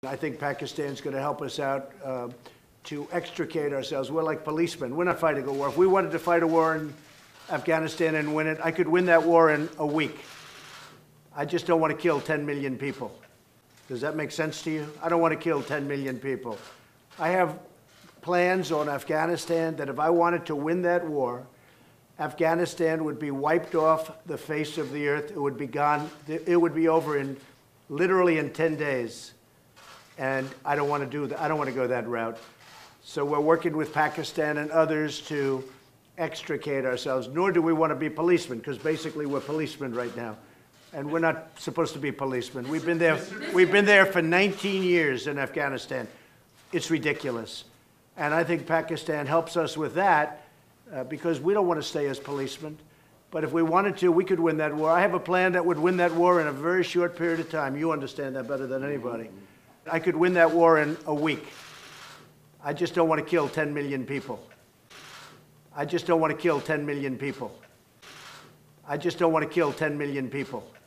I think Pakistan's going to help us out to extricate ourselves. We're like policemen. We're not fighting a war. If we wanted to fight a war in Afghanistan and win it, I could win that war in a week. I just don't want to kill 10 million people. Does that make sense to you? I don't want to kill 10 million people. I have plans on Afghanistan that if I wanted to win that war, Afghanistan would be wiped off the face of the earth. It would be gone. It would be over literally in 10 days. And I don't want to do that. I don't want to go that route. So we're working with Pakistan and others to extricate ourselves, nor do we want to be policemen, because basically we're policemen right now. And we're not supposed to be policemen. We've been there for 19 years in Afghanistan. It's ridiculous. And I think Pakistan helps us with that because we don't want to stay as policemen. But if we wanted to, we could win that war. I have a plan that would win that war in a very short period of time. You understand that better than anybody. I could win that war in a week. I just don't want to kill 10 million people. I just don't want to kill 10 million people. I just don't want to kill 10 million people.